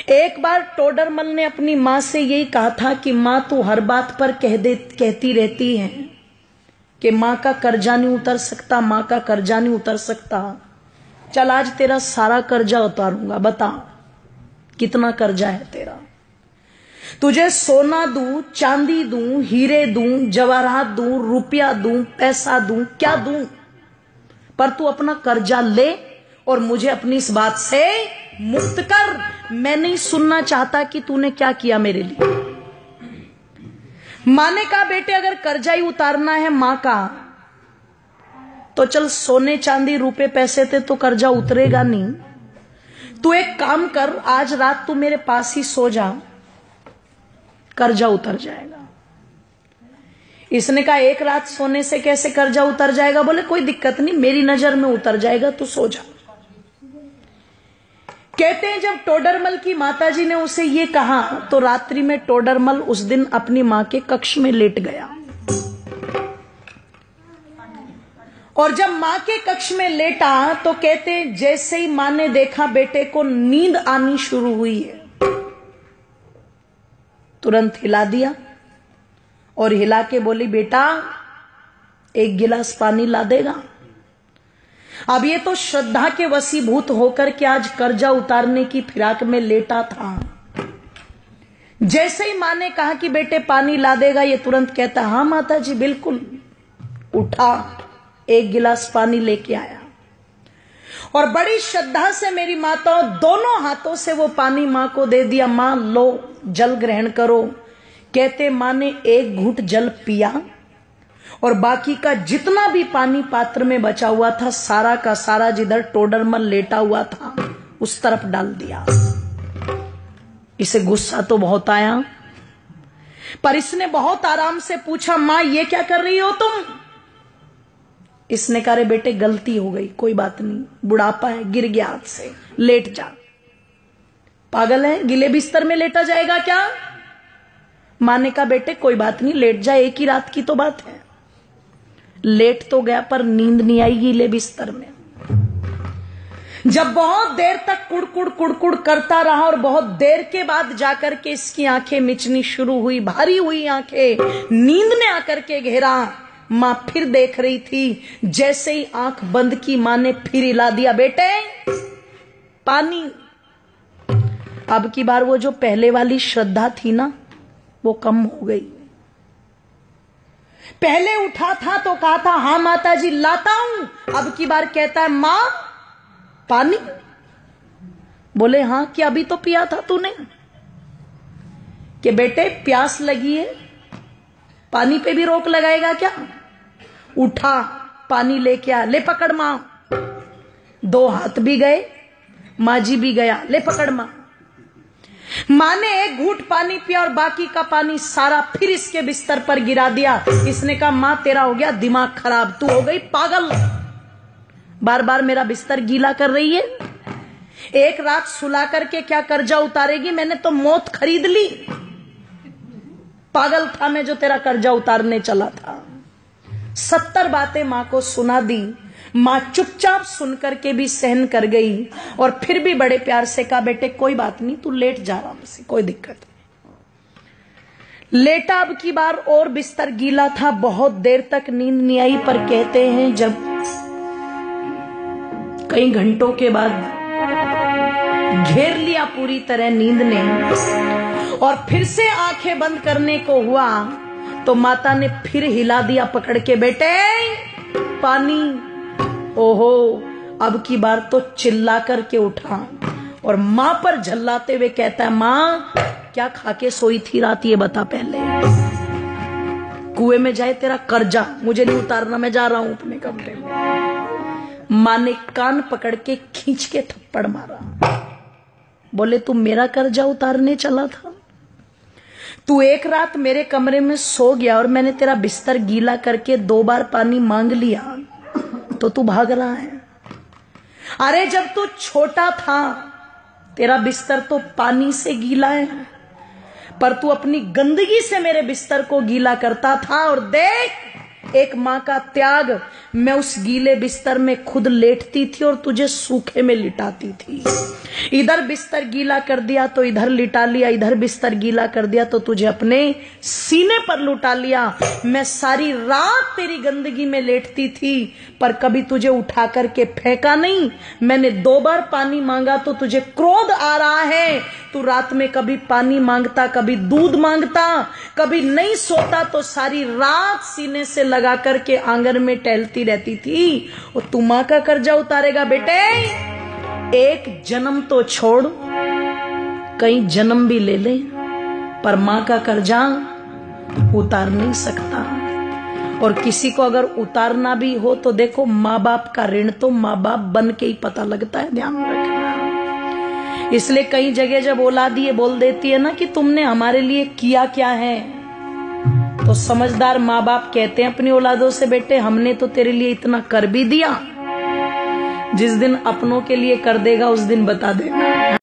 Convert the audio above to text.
एक बार टोडरमल ने अपनी मां से यही कहा था कि मां तू हर बात पर कहती रहती है कि मां का कर्जा नहीं उतर सकता, मां का कर्जा नहीं उतर सकता। चल आज तेरा सारा कर्जा उतारूंगा, बता कितना कर्जा है तेरा। तुझे सोना दूं, चांदी दूं, हीरे दूं, जवाहरात दूं, रुपया दूं, पैसा दूं, क्या दूं, पर तू अपना कर्जा ले और मुझे अपनी इस बात से मुक्त कर। मैं नहीं सुनना चाहता कि तूने क्या किया मेरे लिए। मां ने कहा बेटे अगर कर्जा ही उतारना है मां का तो चल सोने चांदी रुपए पैसे थे तो कर्जा उतरेगा नहीं। तू एक काम कर, आज रात तू मेरे पास ही सो जा, कर्जा उतर जाएगा। इसने कहा एक रात सोने से कैसे कर्जा उतर जाएगा? बोले कोई दिक्कत नहीं, मेरी नजर में उतर जाएगा, तू सो जा। कहते हैं जब टोडरमल की माताजी ने उसे ये कहा तो रात्रि में टोडरमल उस दिन अपनी मां के कक्ष में लेट गया। और जब मां के कक्ष में लेटा तो कहते हैं जैसे ही मां ने देखा बेटे को नींद आनी शुरू हुई है, तुरंत हिला दिया और हिला के बोली बेटा एक गिलास पानी ला देगा। अब ये तो श्रद्धा के वशीभूत होकर के आज कर्जा उतारने की फिराक में लेटा था। जैसे ही मां ने कहा कि बेटे पानी ला देगा, ये तुरंत कहता हाँ माता जी बिल्कुल। उठा, एक गिलास पानी लेके आया और बड़ी श्रद्धा से मेरी माताओं दोनों हाथों से वो पानी मां को दे दिया। मां लो जल ग्रहण करो। कहते मां ने एक घूंट जल पिया और बाकी का जितना भी पानी पात्र में बचा हुआ था सारा का सारा जिधर टोडरमल लेटा हुआ था उस तरफ डाल दिया। इसे गुस्सा तो बहुत आया, पर इसने बहुत आराम से पूछा मां ये क्या कर रही हो तुम? इसने कहा रे बेटे गलती हो गई, कोई बात नहीं, बुढ़ापा है, गिर गया हाथ से, लेट जा। पागल है, गिले बिस्तर में लेटा जाएगा क्या? मां ने कहा बेटे कोई बात नहीं, लेट जा, एक ही रात की तो बात है। लेट तो गया पर नींद नहीं आई गीले बिस्तर में। जब बहुत देर तक कुड़कुड़ कुड़कुड़ करता रहा और बहुत देर के बाद जाकर के इसकी आंखें मिचनी शुरू हुई, भारी हुई आंखें, नींद ने आकर के घेरा। मां फिर देख रही थी, जैसे ही आंख बंद की मां ने फिर हिला दिया बेटे पानी। अब की बार वो जो पहले वाली श्रद्धा थी ना वो कम हो गई। पहले उठा था तो कहा था हाँ माता जी लाता हूं, अब की बार कहता है मां पानी। बोले हाँ कि अभी तो पिया था तूने? कि बेटे प्यास लगी है, पानी पे भी रोक लगाएगा क्या? उठा, पानी लेके आ, ले पकड़ मां। दो हाथ भी गए, मां जी भी गया, ले पकड़ मां। मां ने एक घूंट पानी पिया और बाकी का पानी सारा फिर इसके बिस्तर पर गिरा दिया। इसने कहा मां तेरा हो गया दिमाग खराब, तू हो गई पागल, बार बार मेरा बिस्तर गीला कर रही है। एक रात सुला करके क्या कर्जा उतारेगी? मैंने तो मौत खरीद ली। पागल था मैं जो तेरा कर्जा उतारने चला था। 70 बातें मां को सुना दी। मां चुपचाप सुनकर के भी सहन कर गई और फिर भी बड़े प्यार से कहा बेटे कोई बात नहीं, तू लेट जा आराम से, कोई दिक्कत नहीं। लेटा, अब की बार और बिस्तर गीला था, बहुत देर तक नींद नहीं आई। पर कहते हैं जब कई घंटों के बाद घेर लिया पूरी तरह नींद ने और फिर से आंखें बंद करने को हुआ तो माता ने फिर हिला दिया पकड़ के बेटे पानी। ओहो, अब की बार तो चिल्ला करके उठा और मां पर झल्लाते हुए कहता है मां क्या खा के सोई थी रात, ये बता पहले। कुएं में जाए तेरा कर्जा, मुझे नहीं उतारना, मैं जा रहा हूं अपने कमरे में। मां ने कान पकड़ के खींच के थप्पड़ मारा। बोले तू मेरा कर्जा उतारने चला था? तू एक रात मेरे कमरे में सो गया और मैंने तेरा बिस्तर गीला करके 2 बार पानी मांग लिया तो तू भाग रहा है। अरे जब तू छोटा था तेरा बिस्तर तो पानी से गीला है, पर तू अपनी गंदगी से मेरे बिस्तर को गीला करता था। और देख एक माँ का त्याग, मैं उस गीले बिस्तर में खुद लेटती थी और तुझे सूखे में लिटाती थी। इधर बिस्तर गीला कर दिया तो इधर लिटा लिया, इधर बिस्तर गीला कर दिया तो तुझे अपने सीने पर लुटा लिया। मैं सारी रात तेरी गंदगी में लेटती थी पर कभी तुझे उठा करके फेंका नहीं। मैंने 2 बार पानी मांगा तो तुझे क्रोध आ रहा है। तू रात में कभी पानी मांगता, कभी दूध मांगता, कभी नहीं सोता तो सारी रात सीने से लगा करके आंगन में टहलती रहती थी। और तू मां का कर्जा उतारेगा बेटे? एक जन्म तो छोड़, कई जन्म भी ले ले, पर मां का कर्जा उतार नहीं सकता। और किसी को अगर उतारना भी हो तो देखो, माँ बाप का ऋण तो माँ बाप बन के ही पता लगता है, ध्यान रखना। इसलिए कई जगह जब औलाद ये बोल देती है ना कि तुमने हमारे लिए किया क्या है, तो समझदार माँ बाप कहते हैं अपनी औलादों से, बेटे हमने तो तेरे लिए इतना कर भी दिया, जिस दिन अपनों के लिए कर देगा उस दिन बता देना।